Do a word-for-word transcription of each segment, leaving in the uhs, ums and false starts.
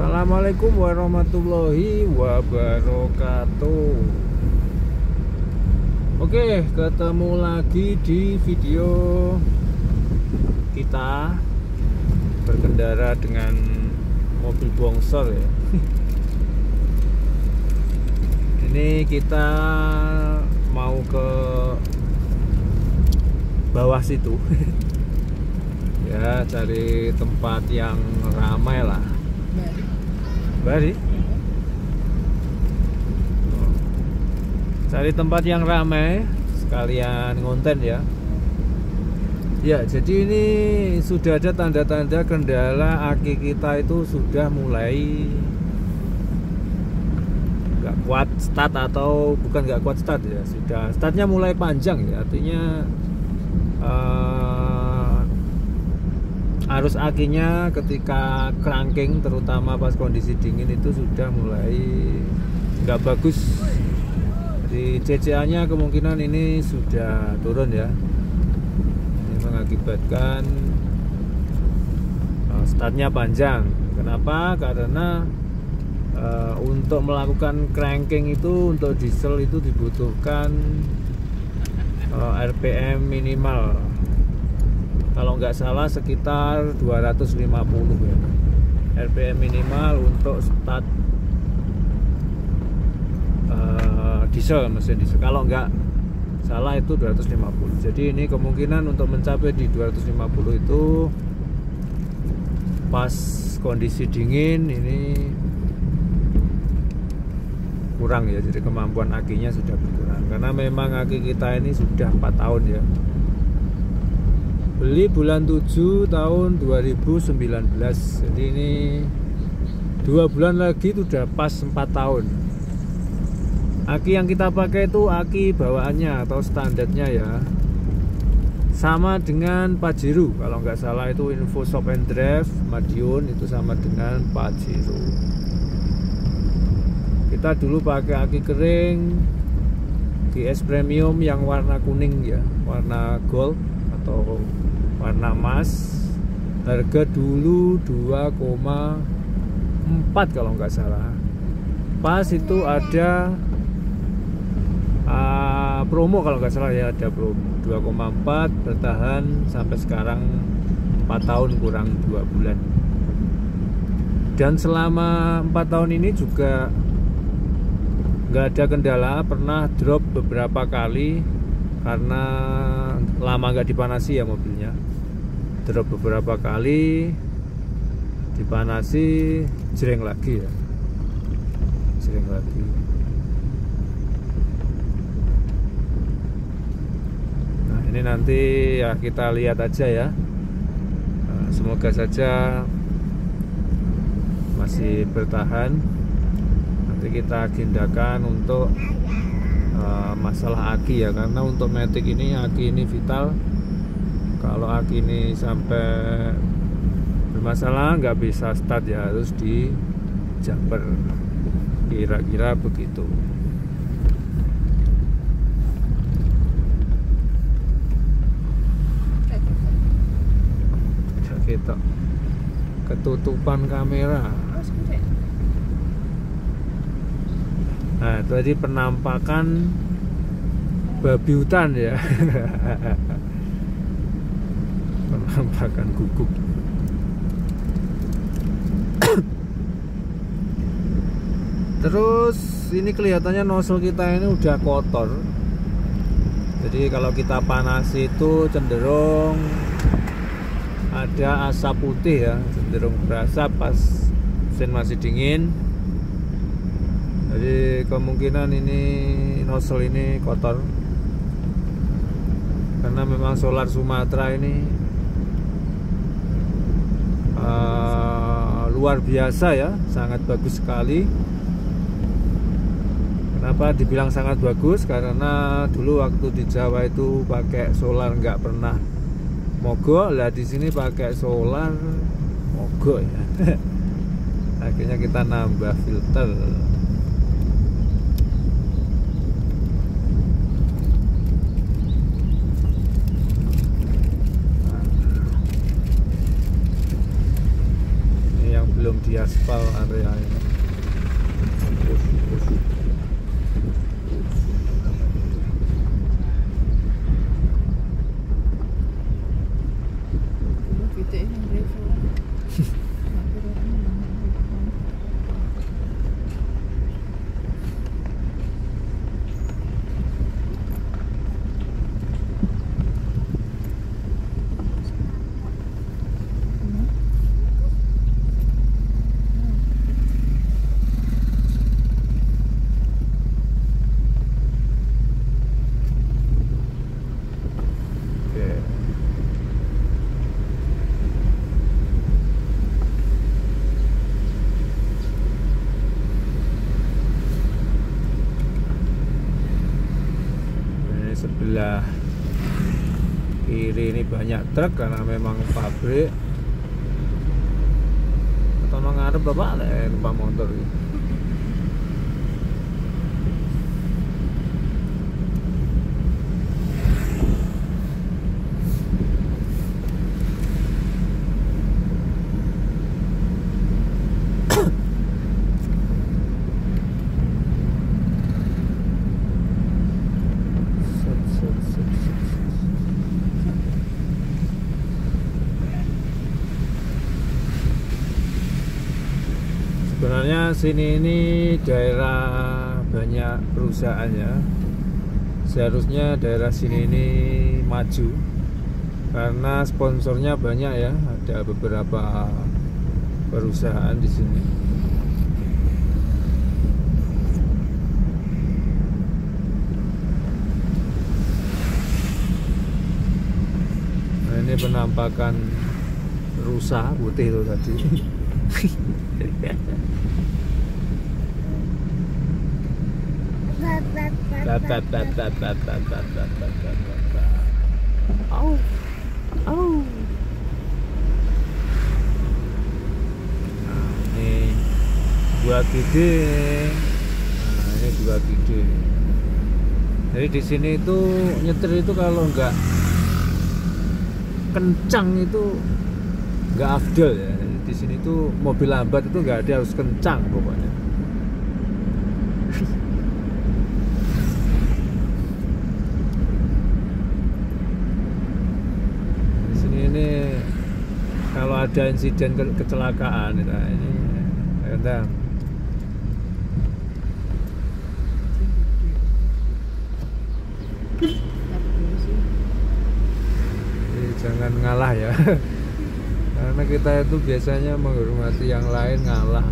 Assalamualaikum warahmatullahi wabarakatuh. Oke, ketemu lagi di video kita berkendara dengan mobil bongsor ya. Ini kita mau ke bawah situ. Ya, cari tempat yang ramai lah. Bari. Cari tempat yang ramai sekalian ngonten ya. Ya, jadi ini sudah ada tanda-tanda kendala aki kita itu sudah mulai nggak kuat start, atau bukan nggak kuat start ya, sudah startnya mulai panjang ya, artinya uh, arus akinya ketika cranking, terutama pas kondisi dingin itu sudah mulai nggak bagus. Di C C A nya kemungkinan ini sudah turun ya. Ini mengakibatkan uh, startnya panjang. Kenapa? Karena uh, untuk melakukan cranking itu untuk diesel itu dibutuhkan uh, R P M minimal, kalau nggak salah sekitar dua ratus lima puluh ya, R P M minimal untuk start uh, diesel, mesin diesel. Kalau nggak salah itu dua ratus lima puluh. Jadi ini kemungkinan untuk mencapai di dua ratus lima puluh itu pas kondisi dingin ini kurang ya. Jadi kemampuan akinya sudah berkurang, karena memang aki kita ini sudah empat tahun ya. Beli bulan tujuh tahun dua ribu sembilan belas. Jadi ini dua bulan lagi itu udah pas empat tahun. Aki yang kita pakai itu aki bawaannya atau standarnya ya, sama dengan Pajero. Kalau nggak salah itu Info Shop and Drive Madiun itu sama dengan Pajero. Kita dulu pakai aki kering G S Premium yang warna kuning ya, warna gold atau warna emas. Harga dulu dua koma empat kalau nggak salah. Pas itu ada uh, promo kalau nggak salah ya, ada promo dua koma empat, bertahan sampai sekarang empat tahun kurang dua bulan. Dan selama empat tahun ini juga nggak ada kendala, pernah drop beberapa kali karena lama nggak dipanasi ya mobilnya. Drop beberapa kali, dipanasi, jreng lagi ya, jreng lagi. Nah ini nanti ya kita lihat aja ya. Nah, semoga saja masih bertahan. Nanti kita agendakan untuk uh, masalah aki ya, karena untuk Matic ini aki ini vital. Kalau aki ini sampai bermasalah nggak bisa start ya, harus di jumper, kira-kira begitu. Kita ketutupan kamera. Nah tadi penampakan babi hutan ya. Penampakan guguk. Terus ini kelihatannya nozzle kita ini udah kotor. Jadi kalau kita panasi itu cenderung ada asap putih ya, cenderung berasap pas mesin masih dingin. Jadi kemungkinan ini nozzle ini kotor, karena memang Solar Sumatera ini uh, luar biasa ya, sangat bagus sekali. Kenapa dibilang sangat bagus? Karena dulu waktu di Jawa itu pakai solar nggak pernah mogok, lah di sini pakai solar mogok ya. Akhirnya kita nambah filter. belum diaspal area ini. Sebelah kiri ini banyak truk karena memang pabrik. Atau ngarep bapak lek numpak motor iki. Sebenarnya sini ini daerah banyak perusahaan ya. Seharusnya daerah sini ini maju karena sponsornya banyak ya. Ada beberapa perusahaan di sini. Nah, ini penampakan rusa putih itu tadi. Oh, oh. Nah, ini dua gede. Nah, ini dua gede. Jadi di sini itu nyetir itu kalau nggak kencang itu nggak afdol ya. Di sini tuh mobil lambat itu nggak ada, harus kencang pokoknya. Di sini ini kalau ada insiden ke kecelakaan nah ini ada. Jadi jangan ngalah ya. Karena kita itu biasanya menghormati yang lain, ngalah.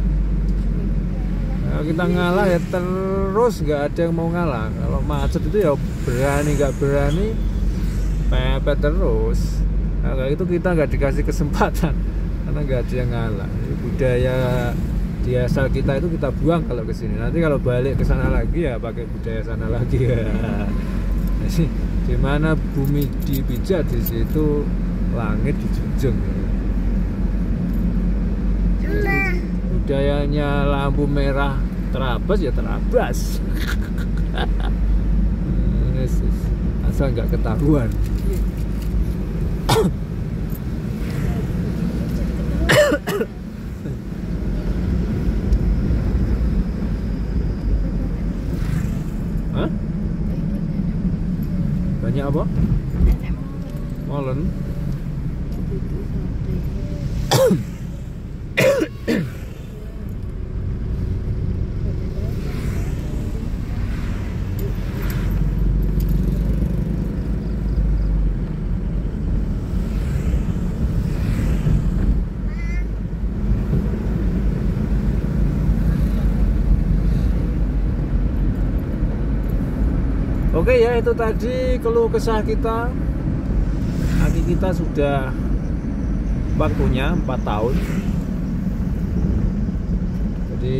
Kalau kita ngalah ya terus nggak ada yang mau ngalah. Kalau macet itu ya berani nggak berani pepet terus. Nah, kayak itu kita nggak dikasih kesempatan karena nggak ada yang ngalah. Jadi budaya di asal kita itu kita buang kalau ke sini. Nanti kalau balik ke sana lagi ya pakai budaya sana lagi ya. Jadi di mana bumi dipijak di situ langit dijunjung. Budayanya lampu merah terabas ya terabas. Asal nggak ketahuan. Hah? Banyak apa? Molen. Oke ya, itu tadi keluh kesah kita. Kaki kita sudah waktunya empat tahun. Jadi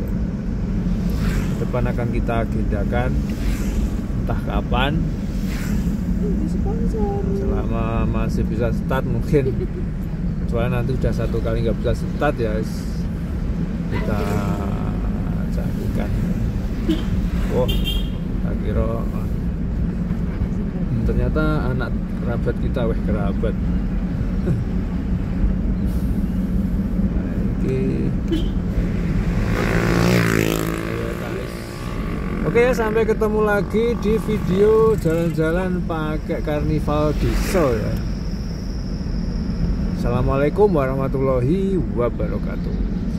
depan akan kita agendakan entah kapan. Selama masih bisa start mungkin. Kecuali nanti udah satu kali nggak bisa start ya kita carikan. Oh, tak kira ternyata anak kerabat kita, weh kerabat. Nah, Oke ya, sampai ketemu lagi di video jalan-jalan pakai Carnival diesel ya. Assalamualaikum warahmatullahi wabarakatuh.